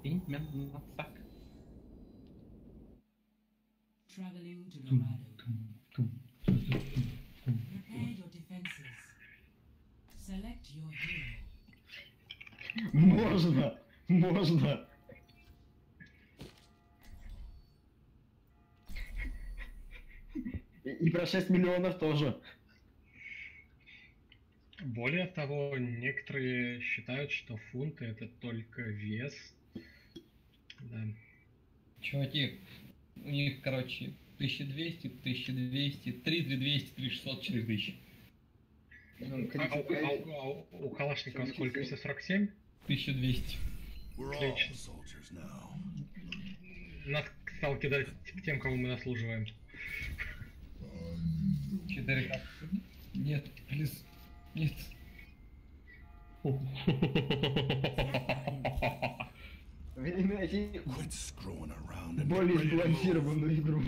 Именно так. Traveling to Dorado. Prepare your defenses. Select your hero. Можно! Можно! И про 6 миллионов тоже. Более того, некоторые считают, что фунты это только вес. Да. Чуваки, у них, короче, 1200, 1200, 3200, 3600, 4000. У Калашникова сколько? Все 47? 1200. Отлично. Нас стал кидать к тем, кого мы наслуживаем. 4К. Нет, плиз. Нет. Время найти более сбалансированную игру.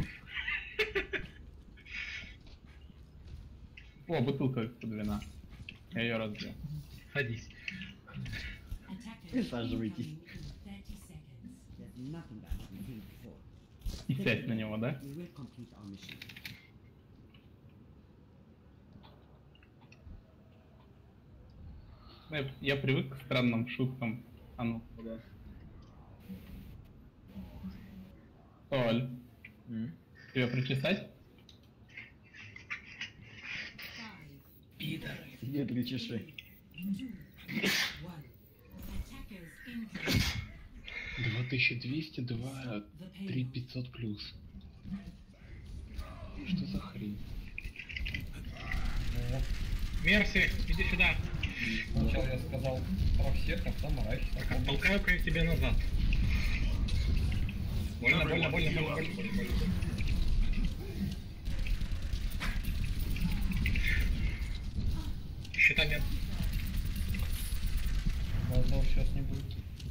О, бутылка под вина. Я ее разбил. Садись. Присаживайтесь. И сядь на него, да? Я привык к странным шуткам. А ну, куда? Соль. Тебя причесать? Пидоры. Где ты чеши? 2200, 2, 3500 плюс. Что за хрень? Мерси, иди сюда. Сначала я сказал про всех, а потом Арахис. Так, толкаю-ка я тебя назад. Больно, больно, больно, больно, больно, больно, больно. Щита нет. Возможно, сейчас не будет.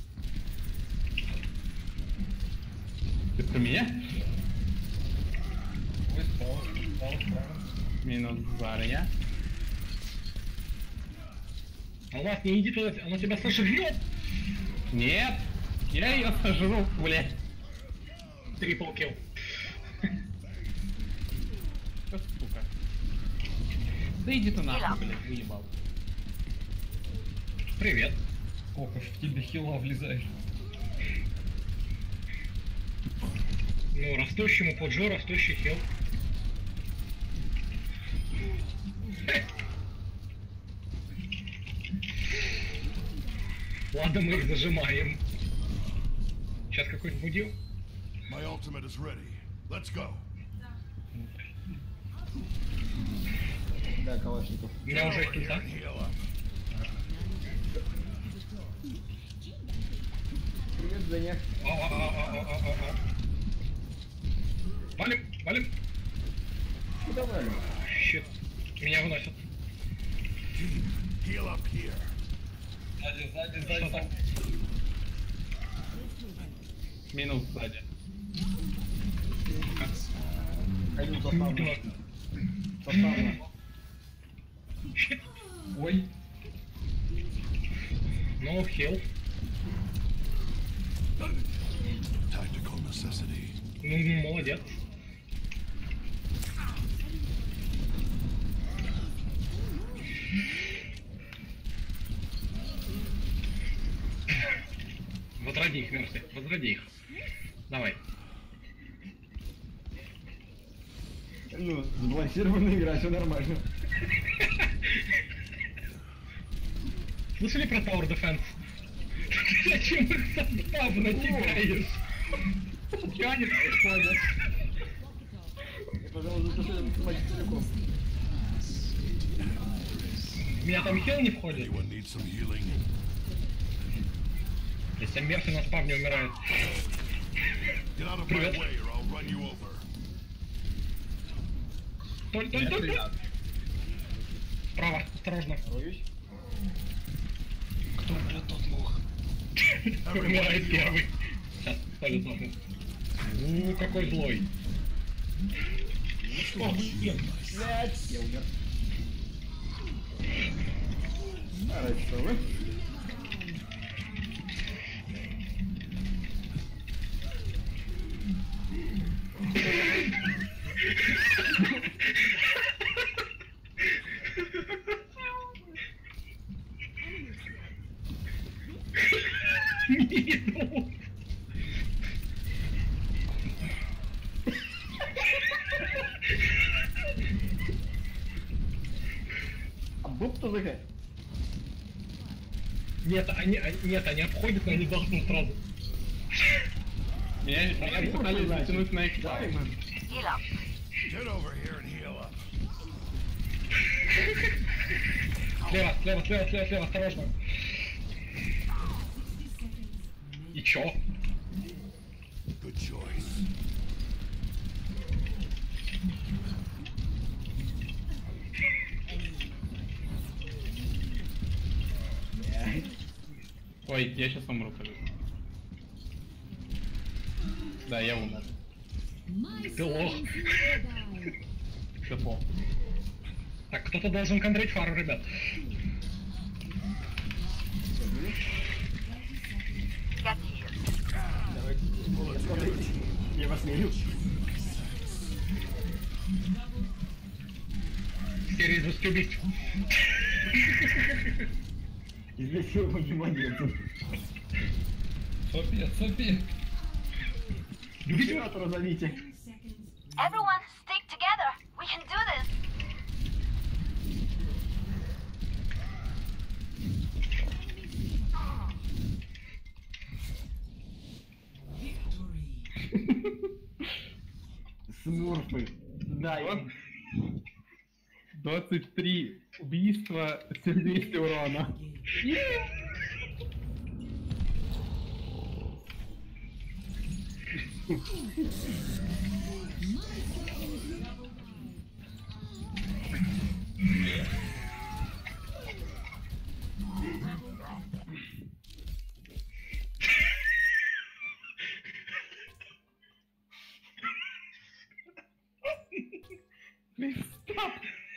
Ты про меня? Ой, справа. Минус Заря. А у вас не иди туда, она тебя сожрет. Нет! Я ее сожру, блядь. Трипл килл. Что, сука? Да иди ты нахуй, блядь, выебал. Привет. Сколько ж в тебе хила влезает? Ну, растущему поджо, растущий хил. Ладно, мы их зажимаем. Сейчас какой-нибудь будил? My ultimate is ready. Let's go. Да, Калашников. У меня уже есть ульта. Привет, Женя. Валим, валим. Куда валим? Щит. Меня выносят. Heal up here. Сзади. Минус сзади. Пойду заставлю. Заставлю. Щит. Ой. No heal. Tactical necessity. Ну, молодец. Возроди их, Мерси, возроди их. Давай. Ну, сбалансированная игра, все нормально. Слышали про Tower Defense? Зачем их состав натекаешь? Чего они происходят? Пожалуйста, запиши матч целиком. У меня там хил не входит. Anyone need some healing? Если Мерси на спавне умирает. Get out of my Привет. way or I'll run you over. Толь. Справа, осторожно. Боюсь. Кто, блядь, тот лох? Умирает первый. Сейчас, Толь сдохнет. Какой злой. О, нет. Блять, я умер. Хорошо, вы. иду. А будто ЗГ? Нет, они обходят, но они должны сразу. Меня пытались затянуть на экспайр. Heal up. Get over here and heal up. Слева, осторожно. И чё? Good choice. Ой, я сейчас умру, кажется. Да, я умер. Ты лох. Все плохо. Так, кто-то должен контролить фару, ребят. Get here. Давайте, смотрите. Я вас верю. Серия из 20 убийств. Изнасилование моментом. София. Императора зовите. 10 seconds. Everyone, stick together. We can do this. Victory. Смурфы. Да, Вот. 23 убийства, 7200 урона. Please stop.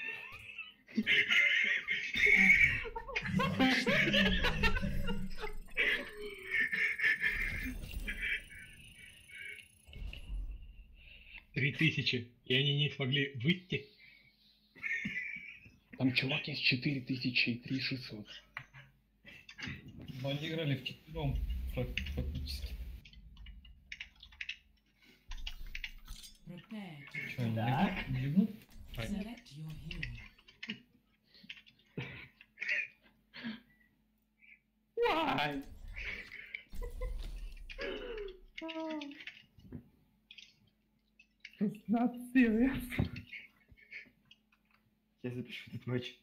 Три 3000, и они не смогли выйти. Там чувак есть 4000 и 3600. Но они играли вчетвером, фактически. Prepare to Что, они Так. ливнут? select your hero. Why? It's not serious. Я запишу этот матч.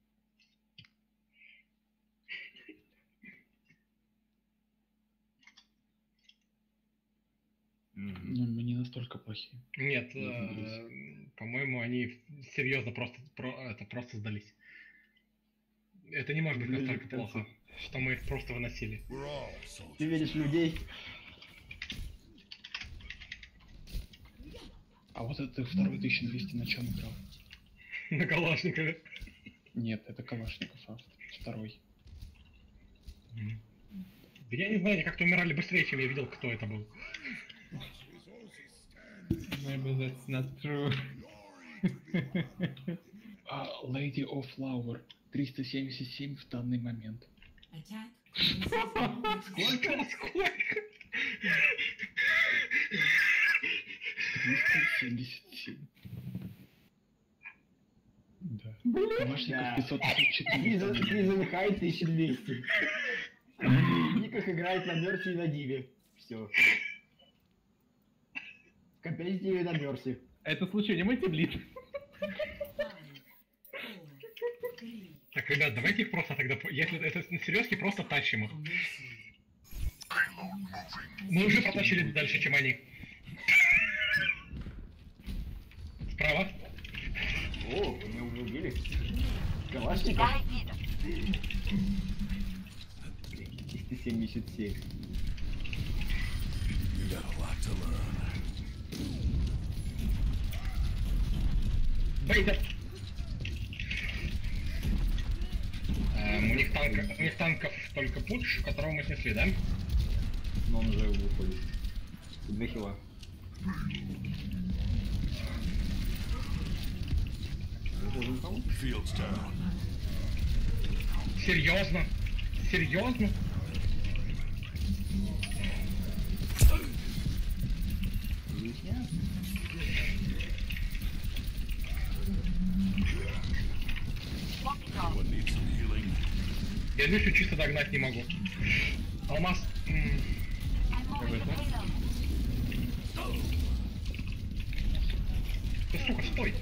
Ну, мы не настолько плохие. Нет, Не по-моему, они серьезно просто сдались. Это не может быть Ближе настолько к концу. плохо, что мы их просто выносили. We're all Ты soldiers. видишь людей? А вот это второй 1200 на чем играл? На Калашникове. Нет, это Калашников, а второй. Да я не знаю, они как-то умирали быстрее, чем я видел, кто это был. Maybe that's not true. Lady of Flower 377 в данный момент. Attack. commences in 30 Сколько? 377. Да. Калашников Да. 554. Призен Хай 1200. В никах играет на Мерсе и на Диве. Все. В компетитиве на Мерсе. Это случай не мультиблит. 5, 4, 3. Так, ребят, давайте их просто тогда, если это серьезки, просто тащим их. Мы уже протащили дальше, чем они. Справа. О, меня уже убили. Калашников Дай вида. 377. You got a lot to learn. Бейтер. У них танков только путш, которого мы снесли, да? Но он уже выходит. 2 хила. Выходим там? Field's down. Серьезно? Серьезно? Я Люсю чисто догнать не могу. Алмаз... Ты, сука, стой!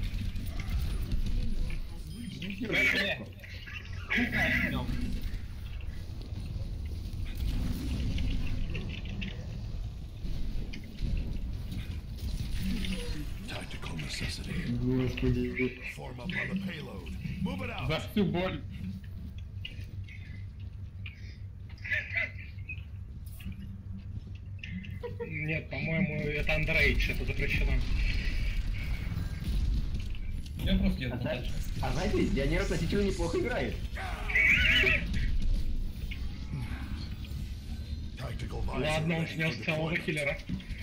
Tactical necessity. Господи. Form up on the payload. Move it out. За всю боль. Нет, по-моему, это андерейдж, это запрещено. Я просто еду А дальше. знаете, Дионер относительно неплохо играет. Tactical visor. Ладно, он ready снес for целого deployment. киллера.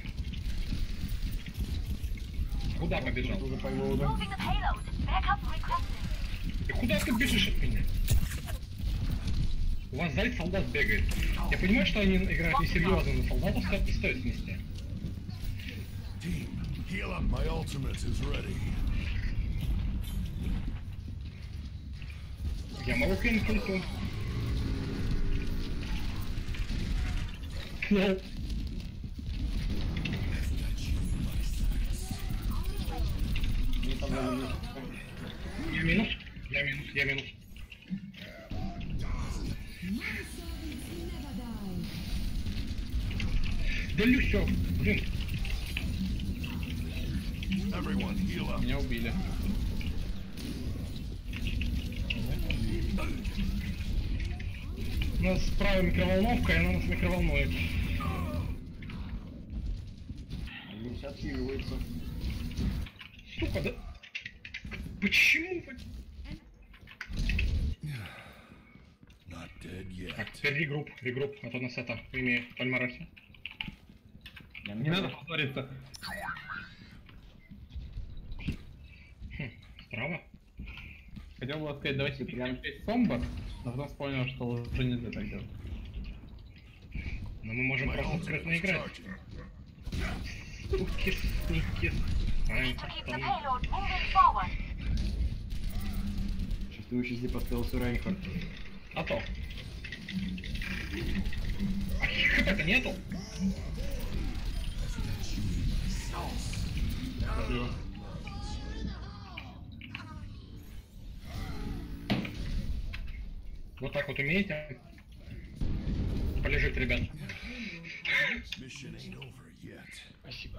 Куда побежал? Что за поймовка? Moving the payload. Backup requested. И куда ты бежишь от меня? У вас сзади солдат бегает. Я понимаю, что они играют несерьезно, но солдатов не стоит снести. Team, heal up. My ultimate is ready. Я могу кинуть ульту. Кнул. Мне там надо... Я минус. Я минус. Я минус. Да Люсё, блин. Everyone, heal up. Меня убили. У нас справа микроволновка, и она нас микроволнует. Они сейчас отхиливаются. Сука, да? Почему вы... Not dead Так, yet. теперь регрупп, а то нас это имеет в Пальмаросе. Не надо позориться. Справа? Хотел бы сказать, давайте прям Сомбар, но потом вспомнил, что уже нельзя так делать. Но мы можем My просто ultimate скрытно is играть. charging. Суки, сники. Need to keep the payload moving forward. Чувствующийся по стелсу Рейнхард. А то. А хп-то нету? Вот так вот умеете? Полежите, ребят. Mission ain't over yet. Спасибо.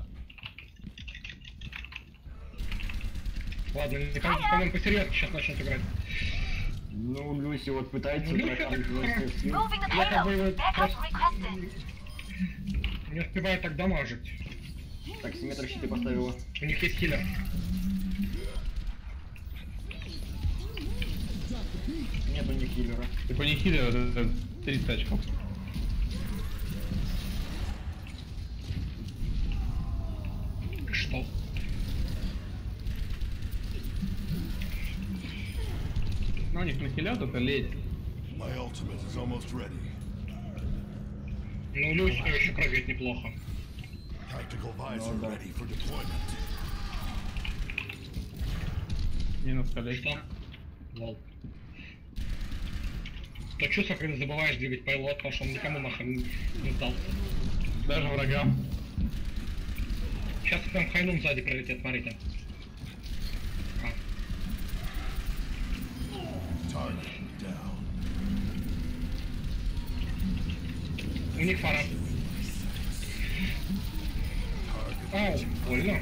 Ладно, не кажется, по-моему, посерьезно сейчас начнут играть. Ну, Люси вот пытается Ну, Люся прокатить так- свой скилл. Moving the Я как бы payload. его Backup просто requested. не успеваю так дамажить. Так, симметр щиты поставила. У них есть хилер. Нет у них хиллера. Типа не хилер, это 30 очков. Что? Ну, у них нахилят, это ледь. My ultimate is almost ready. Ну, Люсь еще прыгает неплохо. Tactical visor да. ready for deployment. Минус колечко. Что? Лол. То чувство, когда забываешь двигать пайлот, потому что он никому нахрен не сдался. Даже врагам. Сейчас к нам Хайнун сзади пролетит, смотрите. А, Target down. у них фара. Ау, больно.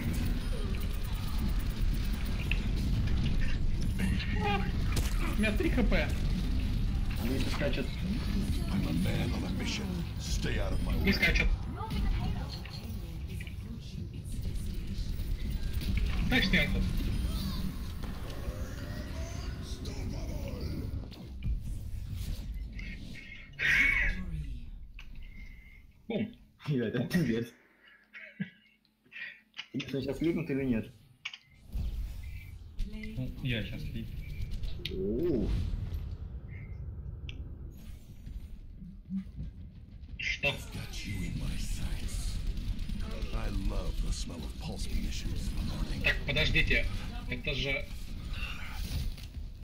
У меня 3 хп. Люси скачет. I'm a man on a mission. Stay out of my Не way. скачет. Так снято. Бум. Ребят, это пиздец. Интересно, сейчас липнут или нет? Ну, я сейчас лип. Оу. Что? Got you in my sights. I love the smell of pulse munitions in the morning. Так, подождите. Это же